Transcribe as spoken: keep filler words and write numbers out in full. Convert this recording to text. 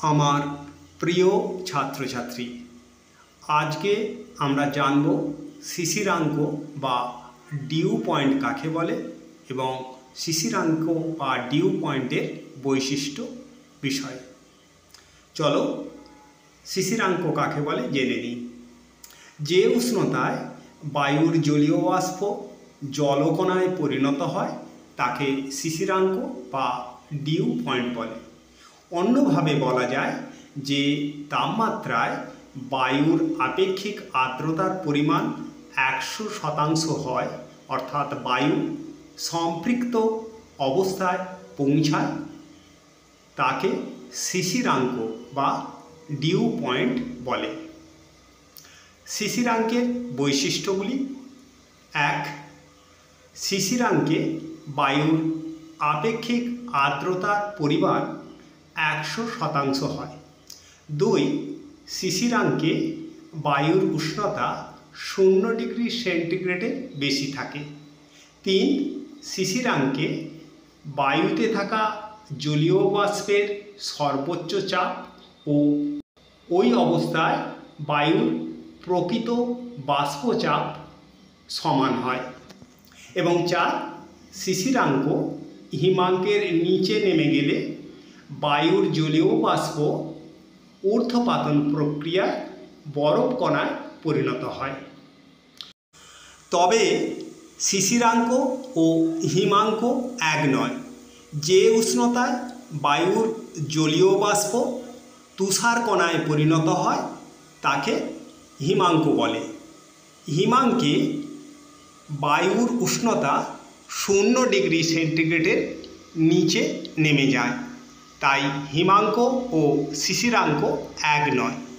আমার প্রিয় ছাত্রছাত্রী, আজকে আমরা জানব শিশিরাঙ্ক বা ডিউ পয়েন্ট কাকে বলে এবং শিশিরাঙ্ক বা ডিউ পয়েন্টের বৈশিষ্ট্য বিষয়। চলো শিশিরাঙ্ক কাকে বলে জেনে নিই। যে উষ্ণতায় বায়ুর জলীয় বাষ্প জলকণায় পরিণত হয় তাকে শিশিরাঙ্ক বা ডিউ পয়েন্ট বলে। অন্যভাবে বলা যায় যে তাপমাত্রায় বায়ুর আপেক্ষিক আর্দ্রতার পরিমাণ একশো শতাংশ হয়, অর্থাৎ বায়ু সম্পৃক্ত অবস্থায় পৌঁছায়, তাকে শিশিরাঙ্ক বা ডিউ পয়েন্ট বলে। শিশিরাঙ্কের বৈশিষ্ট্যগুলি: এক, শিশিরাঙ্কে বায়ুর আপেক্ষিক আর্দ্রতার পরিমাণ একশো শতাংশ হয়। দুই, শিশিরাঙ্কে বায়ুর উষ্ণতা শূন্য ডিগ্রি সেন্টিগ্রেডের বেশি থাকে। তিন, শিশিরাঙ্কে বায়ুতে থাকা জলীয় বাষ্পের সর্বোচ্চ চাপ ও ওই অবস্থায় বায়ুর প্রকৃত বাষ্পচাপ সমান হয়। এবং চার, শিশিরাঙ্ক হিমাঙ্কের নিচে নেমে গেলে বায়ুর জলীয় বাষ্প ঊর্ধ্বপাতন প্রক্রিয়ায় বরফ কণায় পরিণত হয়। তবে শিশিরাঙ্ক ও হিমাঙ্ক এক নয়। যে উষ্ণতায় বায়ুর জলীয় বাষ্প তুষার কণায় পরিণত হয় তাকে হিমাঙ্ক বলে। হিমাঙ্কে বায়ুর উষ্ণতা শূন্য ডিগ্রি সেন্টিগ্রেডের নিচে নেমে যায়, তাই হিমাঙ্ক ও শিশিরাঙ্ক এক নয়।